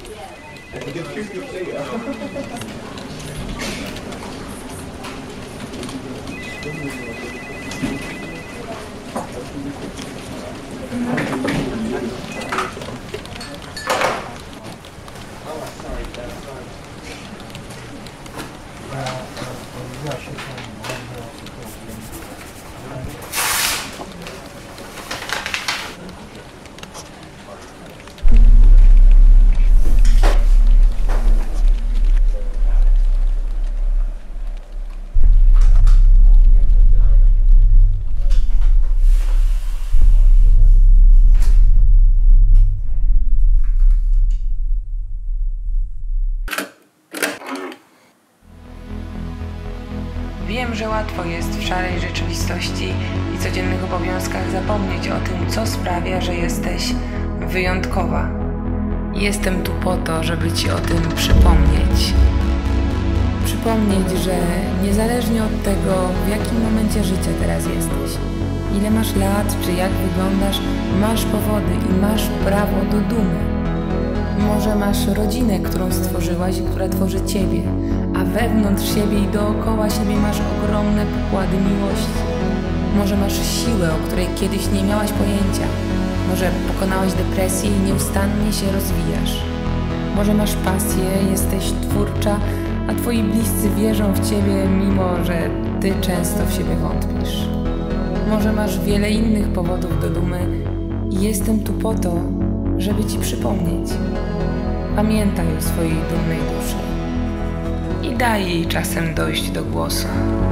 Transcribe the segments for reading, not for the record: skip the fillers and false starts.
Wiem, że łatwo jest w szarej rzeczywistości i codziennych obowiązkach zapomnieć o tym, co sprawia, że jesteś wyjątkowa. Jestem tu po to, żeby Ci o tym przypomnieć. Przypomnieć, że niezależnie od tego, w jakim momencie życia teraz jesteś, ile masz lat, czy jak wyglądasz, masz powody i masz prawo do dumy. Może masz rodzinę, którą stworzyłaś i która tworzy Ciebie, a wewnątrz siebie i dookoła siebie masz ogromne pokłady miłości. Może masz siłę, o której kiedyś nie miałaś pojęcia. Może pokonałaś depresję i nieustannie się rozwijasz. Może masz pasję, jesteś twórcza, a Twoi bliscy wierzą w Ciebie, mimo że Ty często w siebie wątpisz. Może masz wiele innych powodów do dumy i jestem tu po to, żeby Ci przypomnieć. Pamiętaj o swojej dumnej duszy i daj jej czasem dojść do głosu.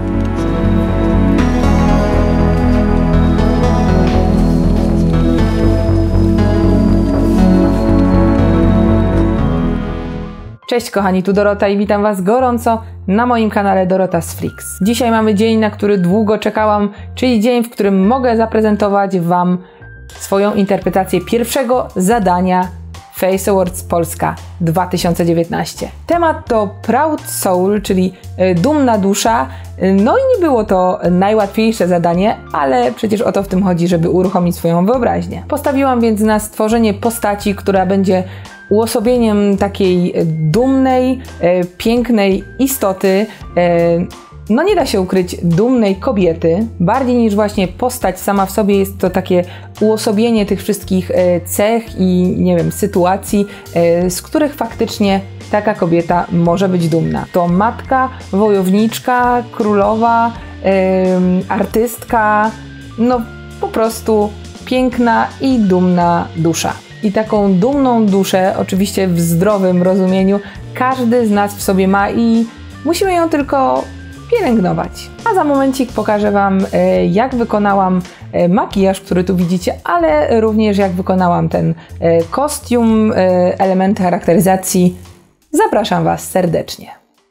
Cześć kochani, tu Dorota i witam Was gorąco na moim kanale Dorota's Freaks. Dzisiaj mamy dzień, na który długo czekałam, czyli dzień, w którym mogę zaprezentować Wam swoją interpretację pierwszego zadania Face Awards Polska 2019. Temat to Proud Soul, czyli dumna dusza. No i nie było to najłatwiejsze zadanie, ale przecież o to w tym chodzi, żeby uruchomić swoją wyobraźnię. Postawiłam więc na stworzenie postaci, która będzie uosobieniem takiej dumnej, pięknej istoty, no nie da się ukryć, dumnej kobiety. Bardziej niż właśnie postać sama w sobie jest to takie uosobienie tych wszystkich cech i nie wiem, sytuacji, z których faktycznie taka kobieta może być dumna. To matka, wojowniczka, królowa, artystka, no po prostu piękna i dumna dusza. I taką dumną duszę, oczywiście w zdrowym rozumieniu, każdy z nas w sobie ma i musimy ją tylko pielęgnować. A za momencik pokażę Wam, jak wykonałam makijaż, który tu widzicie, ale również jak wykonałam ten kostium, elementy charakteryzacji. Zapraszam Was serdecznie.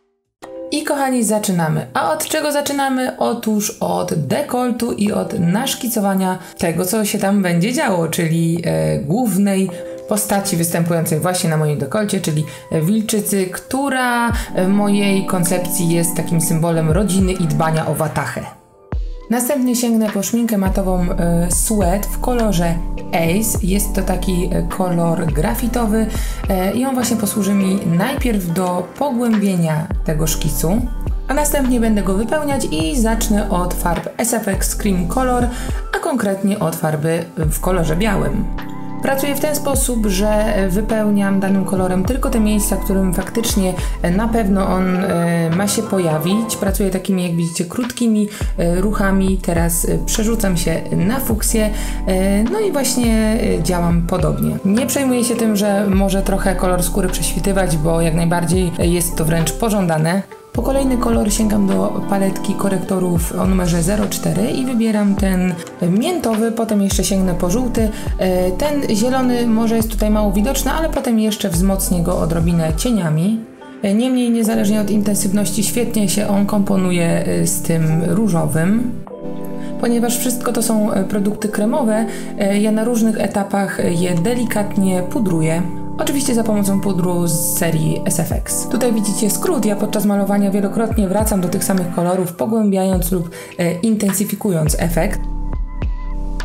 I kochani, zaczynamy. A od czego zaczynamy? Otóż od dekoltu i od naszkicowania tego, co się tam będzie działo, czyli głównej postaci występującej właśnie na moim dekolcie, czyli wilczycy, która w mojej koncepcji jest takim symbolem rodziny i dbania o watachę. Następnie sięgnę po szminkę matową Sweat w kolorze Ace. Jest to taki kolor grafitowy i on właśnie posłuży mi najpierw do pogłębienia tego szkicu, a następnie będę go wypełniać i zacznę od farb SFX Cream Color, a konkretnie od farby w kolorze białym. Pracuję w ten sposób, że wypełniam danym kolorem tylko te miejsca, w którym faktycznie na pewno on ma się pojawić. Pracuję takimi, jak widzicie, krótkimi ruchami. Teraz przerzucam się na fuksję, no i właśnie działam podobnie. Nie przejmuję się tym, że może trochę kolor skóry prześwitywać, bo jak najbardziej jest to wręcz pożądane. Po kolejny kolor sięgam do paletki korektorów o numerze 04 i wybieram ten miętowy, potem jeszcze sięgnę po żółty. Ten zielony może jest tutaj mało widoczny, ale potem jeszcze wzmocnię go odrobinę cieniami. Niemniej, niezależnie od intensywności, świetnie się on komponuje z tym różowym. Ponieważ wszystko to są produkty kremowe, ja na różnych etapach je delikatnie pudruję. Oczywiście za pomocą pudru z serii SFX. Tutaj widzicie skrót, ja podczas malowania wielokrotnie wracam do tych samych kolorów, pogłębiając lub intensyfikując efekt.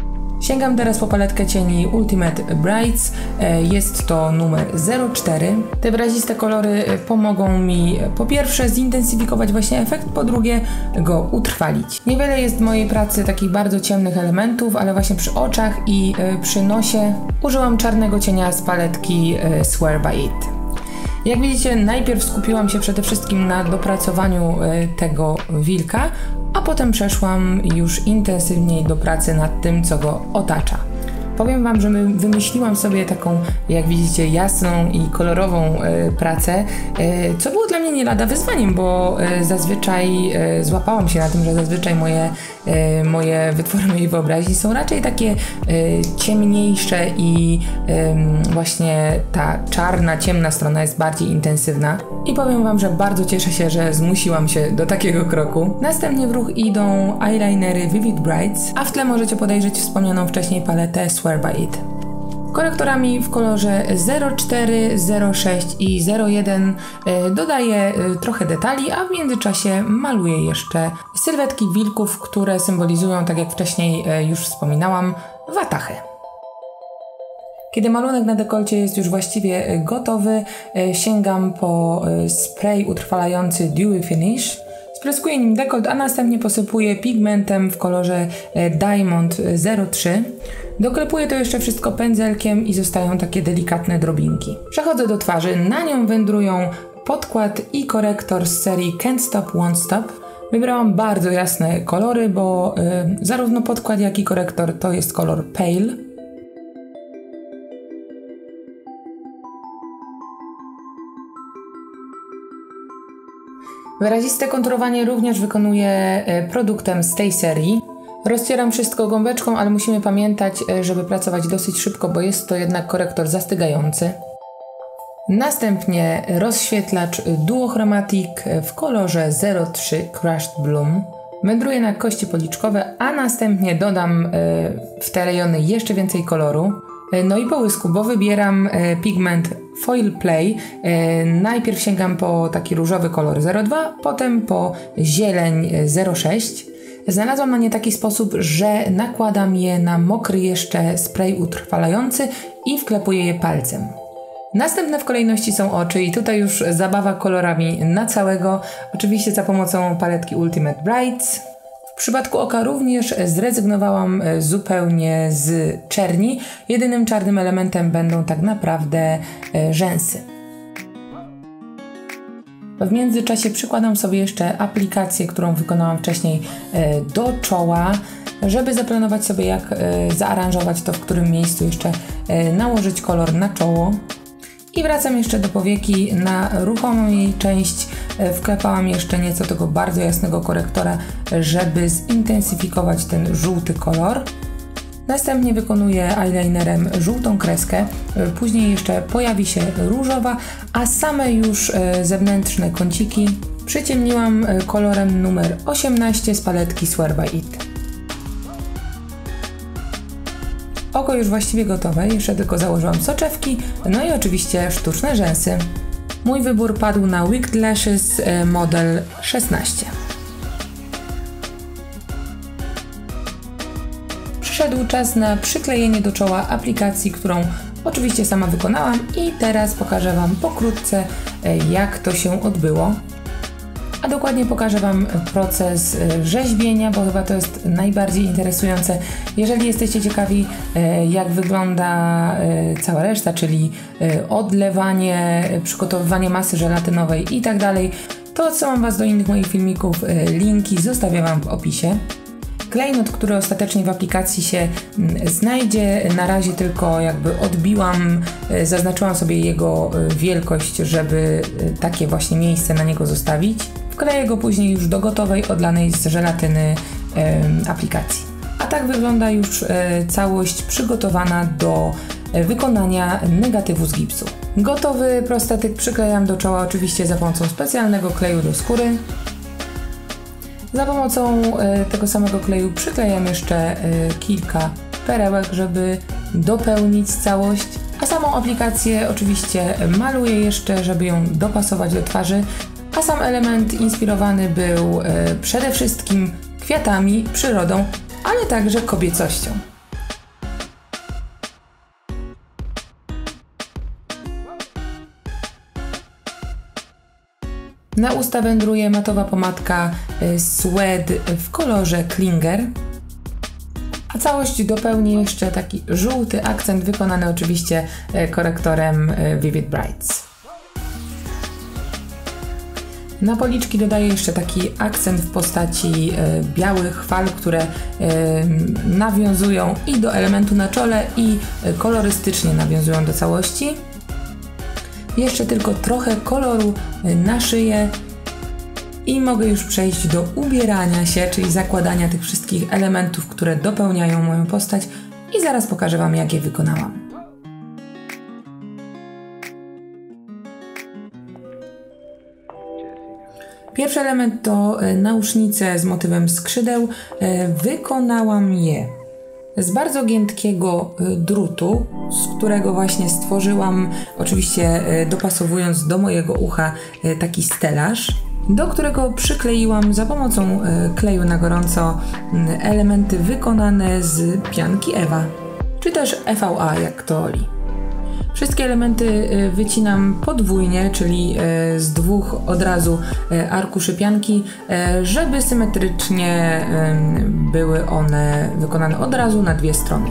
Sięgam teraz po paletkę cieni Ultimate Brights, jest to numer 04. Te wyraziste kolory pomogą mi po pierwsze zintensyfikować właśnie efekt, po drugie go utrwalić. Niewiele jest w mojej pracy takich bardzo ciemnych elementów, ale właśnie przy oczach i przy nosie użyłam czarnego cienia z paletki Swear by It. Jak widzicie, najpierw skupiłam się przede wszystkim na dopracowaniu tego wilka, a potem przeszłam już intensywniej do pracy nad tym, co go otacza. Powiem Wam, że wymyśliłam sobie taką, jak widzicie, jasną i kolorową pracę, co było dla mnie nie lada wyzwaniem, bo zazwyczaj złapałam się na tym, że zazwyczaj moje wytwory mojej wyobraźni są raczej takie ciemniejsze i właśnie ta czarna, ciemna strona jest bardziej intensywna. I powiem Wam, że bardzo cieszę się, że zmusiłam się do takiego kroku. Następnie w ruch idą eyelinery Vivid Brights, a w tle możecie podejrzeć wspomnianą wcześniej paletę Swear by It. Korektorami w kolorze 04, 06 i 01 dodaję trochę detali, a w międzyczasie maluję jeszcze sylwetki wilków, które symbolizują, tak jak wcześniej już wspominałam, watachy. Kiedy malunek na dekolcie jest już właściwie gotowy, sięgam po spray utrwalający Dewy Finish. Spryskuję nim dekolt, a następnie posypuję pigmentem w kolorze Diamond 03. Doklepuję to jeszcze wszystko pędzelkiem i zostają takie delikatne drobinki. Przechodzę do twarzy, na nią wędrują podkład i korektor z serii Can't Stop, Won't Stop. Wybrałam bardzo jasne kolory, bo zarówno podkład, jak i korektor to jest kolor Pale. Wyraziste konturowanie również wykonuję produktem z tej serii. Rozcieram wszystko gąbeczką, ale musimy pamiętać, żeby pracować dosyć szybko, bo jest to jednak korektor zastygający. Następnie rozświetlacz Duo Chromatic w kolorze 03 Crushed Bloom. Wędruję na kości policzkowe, a następnie dodam w te rejony jeszcze więcej koloru. No i połysku, bo wybieram pigment Foil Play. Najpierw sięgam po taki różowy kolor 02, potem po zieleń 06. Znalazłam na nie taki sposób, że nakładam je na mokry jeszcze spray utrwalający i wklepuję je palcem. Następne w kolejności są oczy i tutaj już zabawa kolorami na całego, oczywiście za pomocą paletki Ultimate Brights. W przypadku oka również zrezygnowałam zupełnie z czerni. Jedynym czarnym elementem będą tak naprawdę rzęsy. W międzyczasie przykładam sobie jeszcze aplikację, którą wykonałam wcześniej do czoła, żeby zaplanować sobie, jak zaaranżować to, w którym miejscu jeszcze nałożyć kolor na czoło. I wracam jeszcze do powieki. Na ruchomą jej część wklepałam jeszcze nieco tego bardzo jasnego korektora, żeby zintensyfikować ten żółty kolor. Następnie wykonuję eyelinerem żółtą kreskę, później jeszcze pojawi się różowa, a same już zewnętrzne kąciki przyciemniłam kolorem numer 18 z paletki Swear by It. Oko już właściwie gotowe, jeszcze tylko założyłam soczewki, no i oczywiście sztuczne rzęsy. Mój wybór padł na Wicked Lashes model 16. Przyszedł czas na przyklejenie do czoła aplikacji, którą oczywiście sama wykonałam i teraz pokażę Wam pokrótce, jak to się odbyło. A dokładnie pokażę Wam proces rzeźbienia, bo chyba to jest najbardziej interesujące. Jeżeli jesteście ciekawi, jak wygląda cała reszta, czyli odlewanie, przygotowywanie masy żelatynowej i tak dalej, to odsyłam Was do innych moich filmików, linki zostawiam Wam w opisie. Klejnot, który ostatecznie w aplikacji się znajdzie, na razie tylko jakby odbiłam, zaznaczyłam sobie jego wielkość, żeby takie właśnie miejsce na niego zostawić. Wkleję go później już do gotowej, odlanej z żelatyny aplikacji. A tak wygląda już całość przygotowana do wykonania negatywu z gipsu. Gotowy prostetyk przyklejam do czoła oczywiście za pomocą specjalnego kleju do skóry. Za pomocą tego samego kleju przyklejam jeszcze kilka perełek, żeby dopełnić całość. A samą aplikację oczywiście maluję jeszcze, żeby ją dopasować do twarzy. A sam element inspirowany był przede wszystkim kwiatami, przyrodą, ale także kobiecością. Na usta wędruje matowa pomadka Suede w kolorze Klinger. A całość dopełni jeszcze taki żółty akcent wykonany oczywiście korektorem Vivid Brights. Na policzki dodaję jeszcze taki akcent w postaci białych fal, które nawiązują i do elementu na czole, i kolorystycznie nawiązują do całości. Jeszcze tylko trochę koloru na szyję i mogę już przejść do ubierania się, czyli zakładania tych wszystkich elementów, które dopełniają moją postać, i zaraz pokażę Wam, jak je wykonałam. Pierwszy element to nausznice z motywem skrzydeł. Wykonałam je z bardzo giętkiego drutu, z którego właśnie stworzyłam, oczywiście dopasowując do mojego ucha, taki stelaż, do którego przykleiłam za pomocą kleju na gorąco elementy wykonane z pianki Ewa, czy też EVA, jak kto woli. Wszystkie elementy wycinam podwójnie, czyli z dwóch od razu arkuszy pianki, żeby symetrycznie były one wykonane od razu na dwie strony.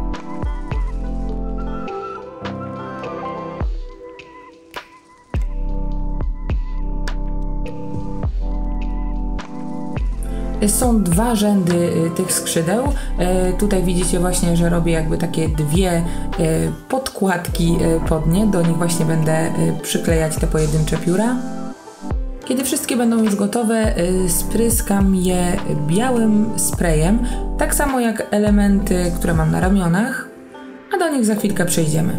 Są dwa rzędy tych skrzydeł. Tutaj widzicie właśnie, że robię jakby takie dwie podkładki pod nie. Do nich właśnie będę przyklejać te pojedyncze pióra. Kiedy wszystkie będą już gotowe, spryskam je białym sprayem, tak samo jak elementy, które mam na ramionach, a do nich za chwilkę przejdziemy.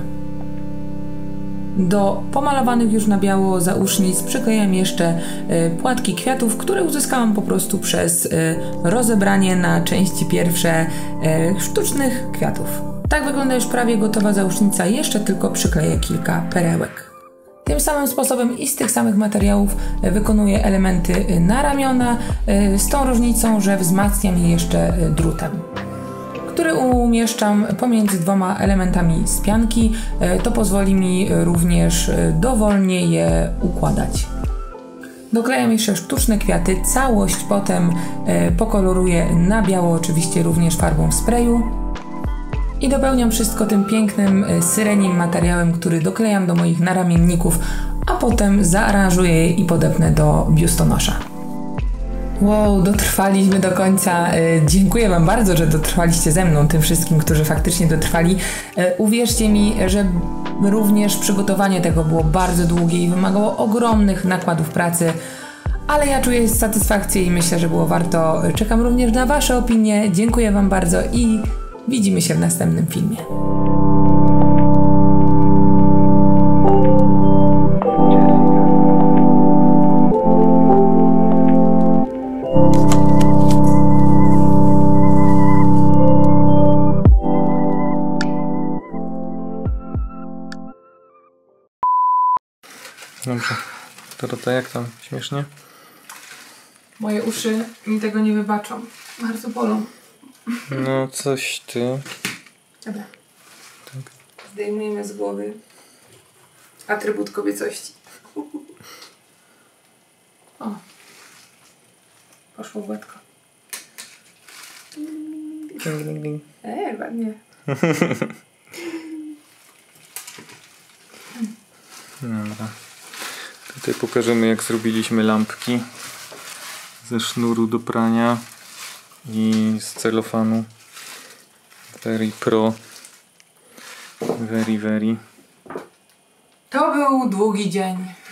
Do pomalowanych już na biało zausznic przyklejam jeszcze płatki kwiatów, które uzyskałam po prostu przez rozebranie na części pierwsze sztucznych kwiatów. Tak wygląda już prawie gotowa zausznica, jeszcze tylko przykleję kilka perełek. Tym samym sposobem i z tych samych materiałów wykonuję elementy na ramiona, z tą różnicą, że wzmacniam je jeszcze drutem, który umieszczam pomiędzy dwoma elementami z pianki. To pozwoli mi również dowolnie je układać. Doklejam jeszcze sztuczne kwiaty, całość potem pokoloruję na biało, oczywiście również farbą sprayu. I dopełniam wszystko tym pięknym syrenim materiałem, który doklejam do moich naramienników, a potem zaaranżuję je i podepnę do biustonosza. Wow, dotrwaliśmy do końca. Dziękuję Wam bardzo, że dotrwaliście ze mną, tym wszystkim, którzy faktycznie dotrwali. Uwierzcie mi, że również przygotowanie tego było bardzo długie i wymagało ogromnych nakładów pracy, ale ja czuję satysfakcję i myślę, że było warto. Czekam również na Wasze opinie. Dziękuję Wam bardzo i widzimy się w następnym filmie. Dobrze. Dorota, jak tam? Śmiesznie? Moje uszy mi tego nie wybaczą. Bardzo bolą. No, coś ty. Dobra. Tak. Zdejmujemy z głowy atrybut kobiecości. O. Poszło gładko. Ding, ding, ding. Ładnie. Dobra. Tutaj pokażemy, jak zrobiliśmy lampki ze sznuru do prania i z celofanu. Very pro. Very. To był długi dzień.